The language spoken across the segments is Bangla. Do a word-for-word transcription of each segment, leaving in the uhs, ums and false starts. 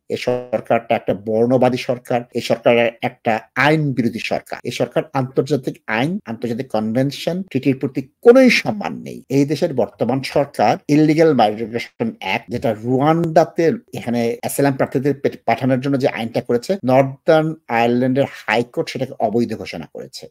এই সরকারটা একটা বর্ণবাদী সরকার, এই সরকার একটা আইন বিরোধী সরকার, এই সরকার আন্তর্জাতিক আইন, আন্তর্জাতিক কনভেনশন, ট্রিটির প্রতি কোনোই সম্মান নেই। এই দেশের বর্তমান সরকার ইললিগ্যাল মাইগ্রেশন অ্যাক্ট, যেটা রুয়ান্ডাতে এখানে অ্যাসাইলাম প্রার্থীদের পাঠানোর জন্য যে আইনটা করেছে, নর্দার্ন আয়ারল্যান্ডের হাইকোর্ট সেটাকে অবৈধ ঘোষণা করেছে।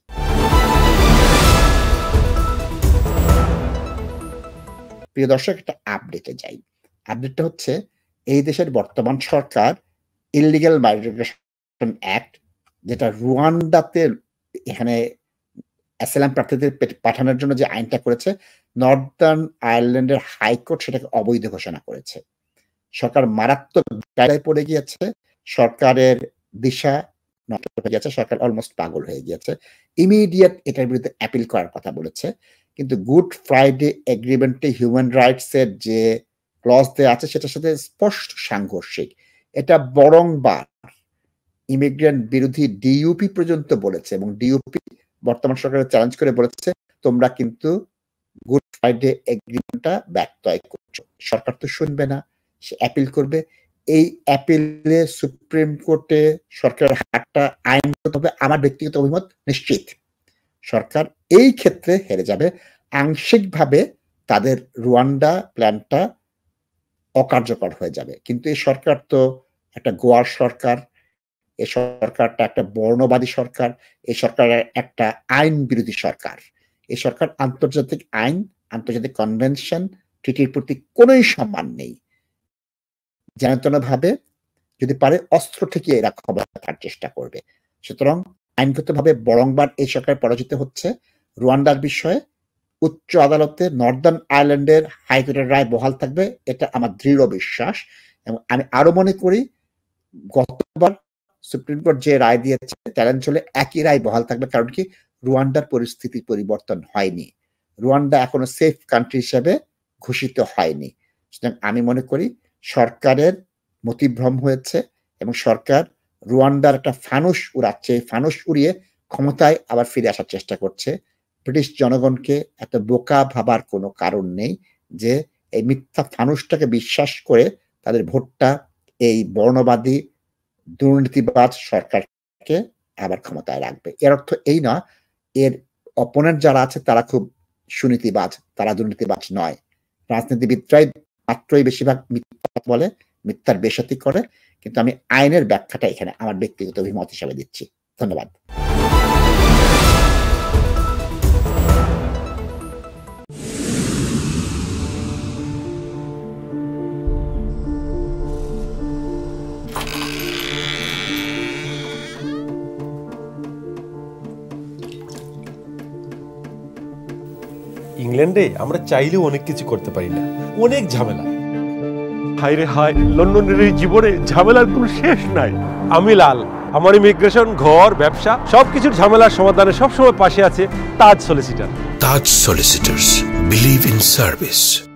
প্রিয় দর্শক, একটা আপডেটে যাই। আপডেটটা হচ্ছে, এই দেশের বর্তমান সরকার ইললিগ্যাল মাইগ্রেশন অ্যাক্ট, যেটা রুয়ান্ডাতে এখানে অ্যাসাইলাম প্রার্থীদের পাঠানোর জন্য যে আইনটা করেছে, নর্দার্ন আয়ারল্যান্ডের হাইকোর্ট সেটাকে অবৈধ ঘোষণা করেছে। সরকার মারাত্মক কায়দায় পড়ে গিয়েছে, সরকারের দিশা নষ্ট হয়ে গেছে, সরকার অলমোস্ট পাগল হয়ে গিয়েছে। ইমিডিয়েট এটার বিরুদ্ধে অ্যাপিল করার কথা বলেছে, কিন্তু গুড ফ্রাইডে এগ্রিমেন্টে হিউম্যান রাইটস এর যে ক্লজ দেওয়া আছে সেটার সাথে স্পষ্ট সাংঘর্ষিক। এটা বরংবার ইমিগ্রেন্ট বিরোধী ডিইউপি পর্যন্ত বলেছে, এবং ডিইউপি বর্তমান সরকারের চ্যালেঞ্জ করে বলেছে, তোমরা কিন্তু গুড ফ্রাইডে এগ্রিমেন্টটা ব্যত্যয় করছো। সরকার তো শুনবে না, সে অ্যাপিল করবে। এই অ্যাপিলে সুপ্রিম কোর্টে সরকারের হাতটা আইনগত হবে, আমার ব্যক্তিগত অভিমত নিশ্চিত সরকার এই ক্ষেত্রে হেরে যাবে। আংশিকভাবে তাদের রুয়ান্ডা প্ল্যানটা অকার্যকর হয়ে যাবে। কিন্তু এই সরকার তো একটা গোয়ার সরকার, এই সরকারটা একটা বর্ণবাদী সরকার, এই সরকার একটা আইন বিরোধী সরকার, এই সরকার আন্তর্জাতিক আইন, আন্তর্জাতিক কনভেনশন, ট্রিটির প্রতি কোনোই সম্মান নেই। যেন ভাবে যদি পারে অস্ত্র থেকে এরা ক্ষমতা থাকার চেষ্টা করবে। সুতরাং আইনগতভাবে বরংবার এই সরকার পরাজিত হচ্ছে। রুয়ান্ডার বিষয়ে উচ্চ আদালতে নর্দার্ন আয়ারল্যান্ডের হাইকোর্টের রায় বহাল থাকবে, এটা আমার দৃঢ় বিশ্বাস। এবং আমি আরো মনে করি, গতবার সুপ্রিম কোর্ট যে রায় দিয়েছে চ্যালেঞ্জ হলে একই রায় বহাল থাকবে। কারণ কি, রুয়ান্ডার পরিস্থিতি পরিবর্তন হয়নি, রুয়ান্ডা এখনো সেফ কান্ট্রি হিসেবে ঘোষিত হয়নি। সুতরাং আমি মনে করি সরকারের মতিভ্রম হয়েছে এবং সরকার রুয়ান্ডার একটা ফানুস উড়াচ্ছে, ফানুস উড়িয়ে ক্ষমতায় আবার ফিরে আসার চেষ্টা করছে। ব্রিটিশ জনগণকে এত বোকা ভাবার কোনো কারণ নেই যে এই মিথ্যা ফানুসটাকে বিশ্বাস করে তাদের ভোটটা এই বর্ণবাদী দুর্নীতিবাজ সরকারকে আবার ক্ষমতায় রাখবে। এর অর্থ এই না এর অপোনেন্ট যারা আছে তারা খুব সুনীতিবাজ, তারা দুর্নীতিবাজ নয়। রাজনীতিবিদরাই মাত্রই বেশিরভাগ মিথ্যা বলে, মিথ্যার বেশাতি করে। কিন্তু আমি আইনের ব্যাখ্যাটা এখানে আমার ব্যক্তিগত অভিমত হিসাবে দিচ্ছি। ধন্যবাদ। ইংল্যান্ডে আমরা চাইলেও অনেক কিছু করতে পারি না, অনেক ঝামেলা। হায় রে হায়, লন্ডনের এই জীবনে ঝামেলার কোনো শেষ নাই। আমি লাল, আমার ইমিগ্রেশন, ঘর, ব্যবসা সবকিছুর ঝামেলার সমাধানে সবসময় পাশে আছে Taj solicitor. Taj solicitors, believe in service.